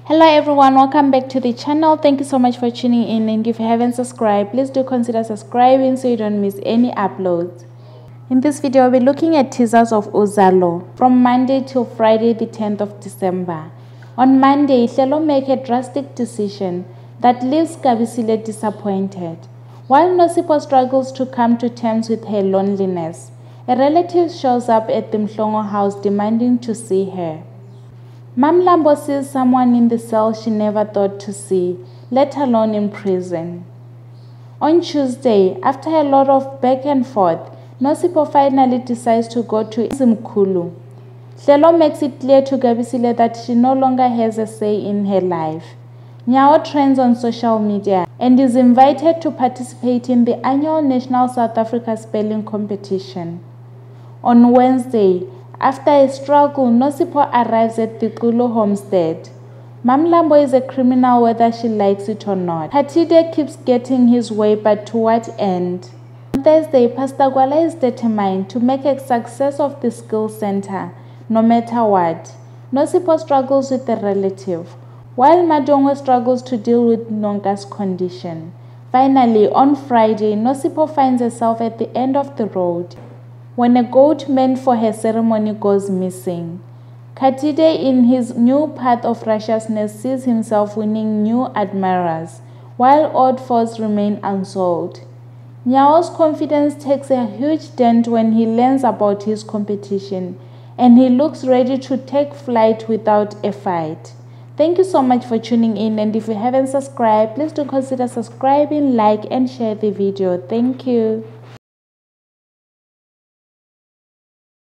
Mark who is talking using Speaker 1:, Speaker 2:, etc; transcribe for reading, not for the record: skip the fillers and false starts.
Speaker 1: Hello everyone, welcome back to the channel. Thank you so much for tuning in, and if you haven't subscribed, please do consider subscribing so you don't miss any uploads. In this video, I'll be looking at teasers of Uzalo from Monday till Friday the 10th of December. On Monday, Hlelo make a drastic decision that leaves Kabisile disappointed. While Nosipho struggles to come to terms with her loneliness, a relative shows up at the Mhlongo house demanding to see her. Mamlambo sees someone in the cell she never thought to see, let alone in prison. On Tuesday, after a lot of back and forth, Nosipho finally decides to go to Zimkulu. Hlelo makes it clear to Kabisile that she no longer has a say in her life. Nyao trends on social media and is invited to participate in the annual National South Africa Spelling Competition. On Wednesday, after a struggle, Nosipho arrives at the Kulu homestead. Mamlambo is a criminal whether she likes it or not. Hatide keeps getting his way, but to what end? On Thursday, Pastor Gwala is determined to make a success of the skill center, no matter what. Nosipho struggles with a relative, while Madongwe struggles to deal with Nonka's condition. Finally, on Friday, Nosipho finds herself at the end of the road when a goat meant for her ceremony goes missing. Katide, in his new path of righteousness, sees himself winning new admirers, while odd foes remain unsolved. Nyao's confidence takes a huge dent when he learns about his competition, and he looks ready to take flight without a fight. Thank you so much for tuning in, and if you haven't subscribed, please do consider subscribing, like and share the video. Thank you.